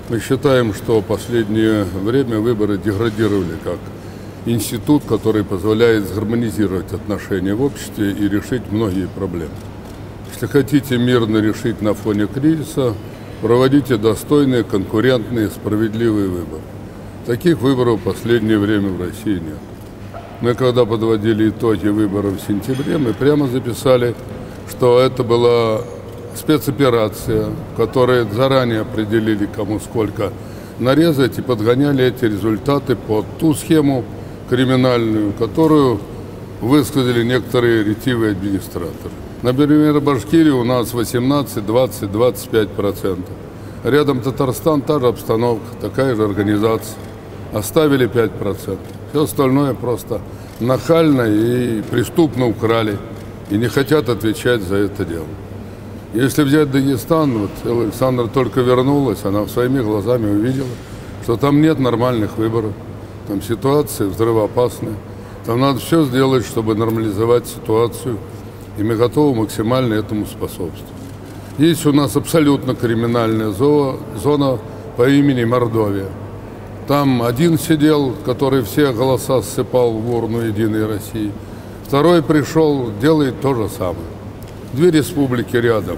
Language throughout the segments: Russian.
Мы считаем, что в последнее время выборы деградировали как институт, который позволяет сгармонизировать отношения в обществе и решить многие проблемы. Если хотите мирно решить на фоне кризиса, проводите достойные, конкурентные, справедливые выборы. Таких выборов в последнее время в России нет. Мы, когда подводили итоги выборов в сентябре, мы прямо записали, что это была спецоперация, в которой заранее определили, кому сколько нарезать, и подгоняли эти результаты под ту схему криминальную, которую высказали некоторые ретивые администраторы. Например, в Башкирии у нас 18, 20, 25%. Рядом Татарстан, та же обстановка, такая же организация. Оставили 5%. Все остальное просто нахально и преступно украли. И не хотят отвечать за это дело. Если взять Дагестан, вот Александра только вернулась, она своими глазами увидела, что там нет нормальных выборов, там ситуация взрывоопасная, там надо все сделать, чтобы нормализовать ситуацию, и мы готовы максимально этому способствовать. Есть у нас абсолютно криминальная зона по имени Мордовия. Там один сидел, который все голоса ссыпал в урну «Единой России», второй пришел, делает то же самое. Две республики рядом,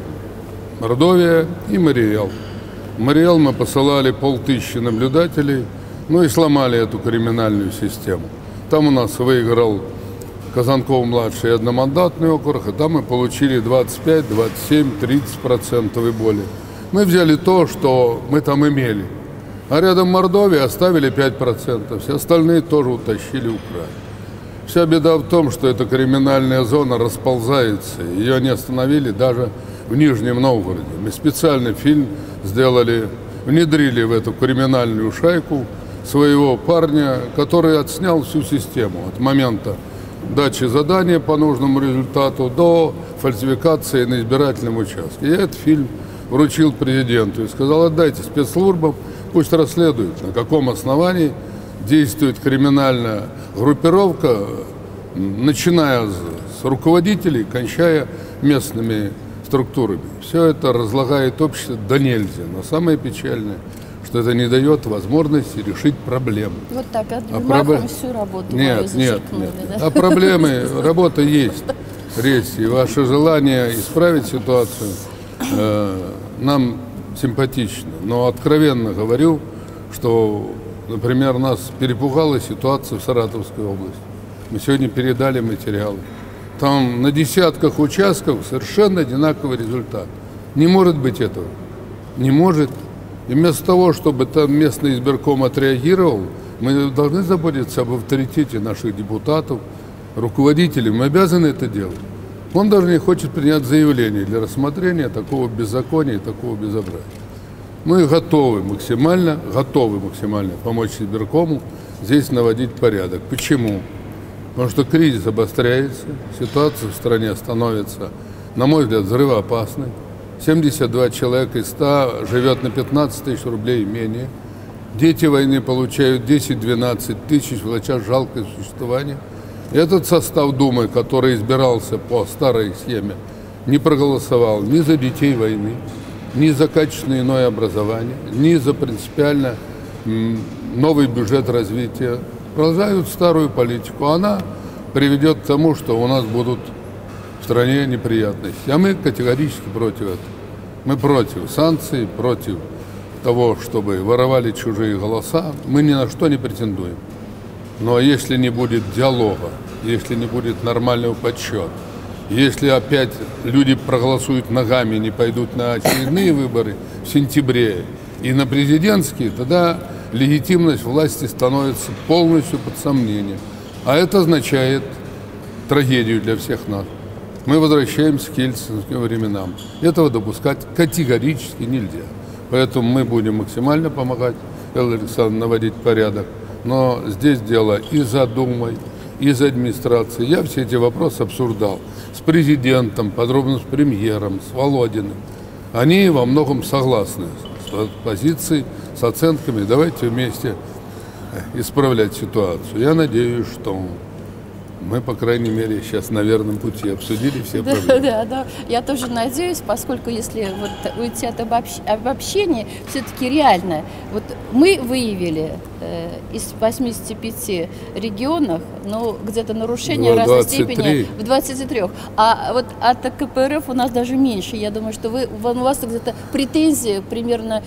Мордовия и Мариэл. В Мариэл мы посылали 500 наблюдателей, ну и сломали эту криминальную систему. Там у нас выиграл Казанков-младший одномандатный округ, и там мы получили 25, 27, 30% и более. Мы взяли то, что мы там имели. А рядом Мордовия оставили 5%, все остальные тоже утащили, украли. Вся беда в том, что эта криминальная зона расползается. Ее не остановили даже в Нижнем Новгороде. Мы специальный фильм сделали, внедрили в эту криминальную шайку своего парня, который отснял всю систему от момента дачи задания по нужному результату до фальсификации на избирательном участке. Я этот фильм вручил президенту и сказал: отдайте спецслужбам, пусть расследуют, на каком основании действует криминальная группировка, начиная с руководителей, кончая местными структурами. Все это разлагает общество до нельзя. Но самое печальное, что это не дает возможности решить проблемы. Вот так, махом всю работу нет. Да? А проблемы, работа есть. И ваше желание исправить ситуацию нам симпатично. Но откровенно говорю, что, например, нас перепугала ситуация в Саратовской области. Мы сегодня передали материалы. Там на десятках участков совершенно одинаковый результат. Не может быть этого. Не может. И вместо того, чтобы там местный избирком отреагировал, мы должны заботиться об авторитете наших депутатов, руководителей. Мы обязаны это делать. Он даже не хочет принять заявление для рассмотрения такого беззакония и такого безобразия. Мы готовы максимально помочь избиркому здесь наводить порядок. Почему? Потому что кризис обостряется, ситуация в стране становится, на мой взгляд, взрывоопасной. 72 человека из 100 живет на 15 тысяч рублей и менее. Дети войны получают 10-12 тысяч, влача жалкое существование. Этот состав Думы, который избирался по старой схеме, не проголосовал ни за детей войны, ни за качественное иное образование, ни за принципиально новый бюджет развития. Продолжают старую политику. Она приведет к тому, что у нас будут в стране неприятности. А мы категорически против этого. Мы против санкций, против того, чтобы воровали чужие голоса. Мы ни на что не претендуем. Но если не будет диалога, если не будет нормального подсчета, если опять люди проголосуют ногами, не пойдут на очередные выборы в сентябре и на президентские, тогда легитимность власти становится полностью под сомнение. А это означает трагедию для всех нас. Мы возвращаемся к ельцинским временам. Этого допускать категорически нельзя. Поэтому мы будем максимально помогать Элле Александровне наводить порядок. Но здесь дело и за Думой, и за администрацией. Я все эти вопросы обсуждал с президентом, подробно с премьером, с Володиным. Они во многом согласны с позицией, с оценками. Давайте вместе исправлять ситуацию. Я надеюсь, что Мы, по крайней мере, сейчас на верном пути обсудили все проблемы. Да. Я тоже надеюсь, поскольку если вот уйти от обобщения, все-таки реально. Вот мы выявили из 85 регионов, ну, где-то нарушения разной степени в 23. А вот от КПРФ у нас даже меньше. Я думаю, что у вас где-то претензии примерно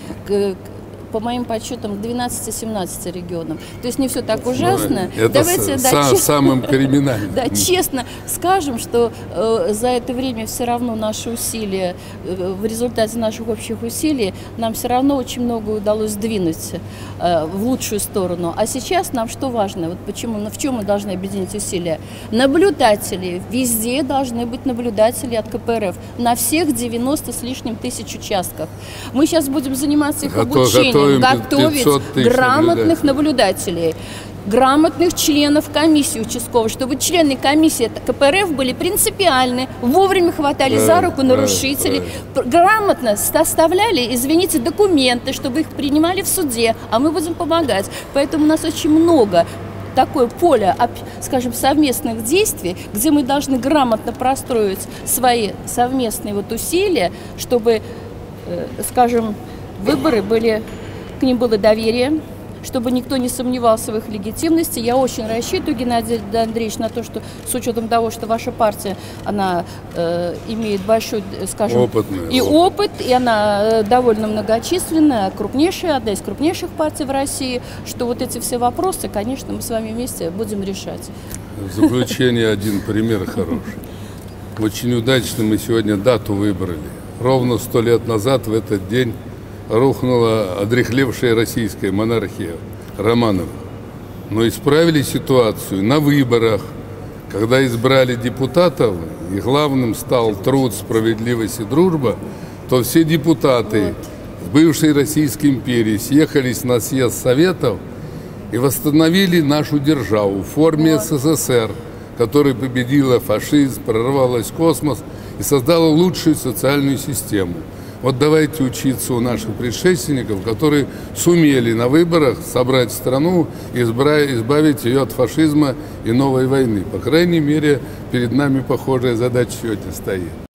по моим подсчетам, к 12-17 регионам. То есть не все так ужасно. Это давайте, самым криминальным. Да, честно скажем, что за это время все равно наши усилия, в результате наших общих усилий, нам все равно очень много удалось сдвинуть в лучшую сторону. А сейчас нам что важно? Вот почему, в чем мы должны объединить усилия? Наблюдатели. Везде должны быть наблюдатели от КПРФ. На всех 90 с лишним тысяч участков. Мы сейчас будем заниматься их обучением. Готовить грамотных наблюдателей, грамотных членов комиссии участковой, чтобы члены комиссии КПРФ были принципиальны, вовремя хватали за руку нарушителей, грамотно составляли, извините, документы, чтобы их принимали в суде, а мы будем помогать. Поэтому у нас очень много такое поле, скажем, совместных действий, где мы должны грамотно простроить свои совместные вот усилия, чтобы, скажем, выборы были, к ним было доверие, чтобы никто не сомневался в их легитимности. Я очень рассчитываю, Геннадий Андреевич, на то, что с учетом того, что ваша партия, она имеет большой, скажем, опыт, и она довольно многочисленная, крупнейшая, одна из крупнейших партий в России, что вот эти все вопросы, конечно, мы с вами вместе будем решать. В заключение один пример хороший. Очень удачно мы сегодня дату выбрали. Ровно 100 лет назад в этот день рухнула одряхлевшая российская монархия Романовых. Но исправили ситуацию на выборах, когда избрали депутатов, и главным стал труд, справедливость и дружба, то все депутаты бывшей Российской империи съехались на съезд Советов и восстановили нашу державу в форме СССР, которая победила фашизм, прорвалась в космос и создала лучшую социальную систему. Вот давайте учиться у наших предшественников, которые сумели на выборах собрать страну и избавить ее от фашизма и новой войны. По крайней мере, перед нами похожая задача сегодня стоит.